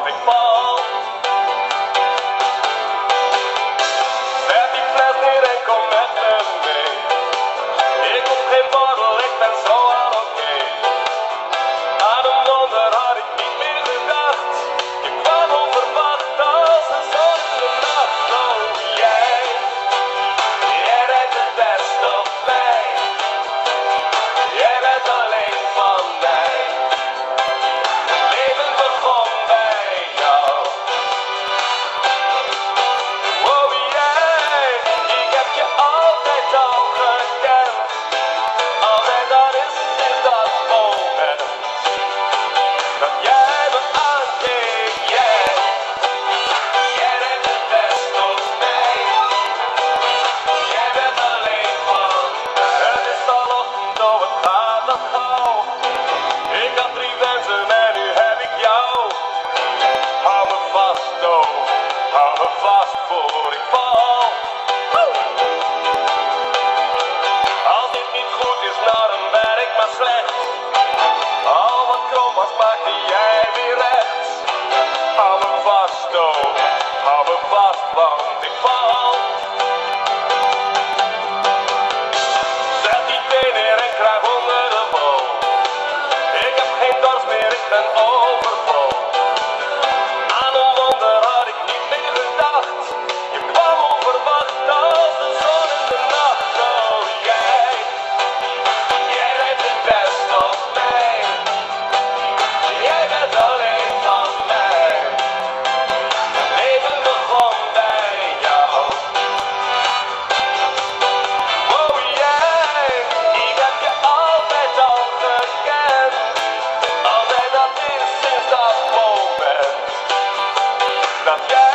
ik val. Zet die fles neer en kom met me mee. Ik hoef geen bordel, ik ben zo al oké. Aan een wonder had ik niet meer gedacht. Je kwam onverwacht als de zon in de nacht. Oh jij rijdt het best op mij. Jij bent alleen van mij. Het leven begon bij jou. Oh jij, ik heb je altijd al gekend. Altijd dat is dat moment dat jij me aankeek. Jij rijdt het best op mij. Jij bent alleen van mij. Het is al ochtend, oh het gaat nog gauw. Ik had 3 wensen en nu heb ik jou. Hou me vast, oh, hou me vast voor ik val. Als dit niet goed is, nou dan ben ik maar slecht. Al wat krom was, maakte jij weer recht. Hou me vast, oh, hou me vast, want ik val. Zet die been neer en kruip onder de bol. Ik heb geen dorst meer, ik ben overvol. Aan een wonder had ik niet meer gedacht. Je kwam onverwacht als de zon in de nacht. Oh jij rijdt het best op mij. Jij bent alleen van mij. Het leven begon bij jou. Oh jij, ik heb je altijd al gekend. Altijd dat is sinds dat moment dat jij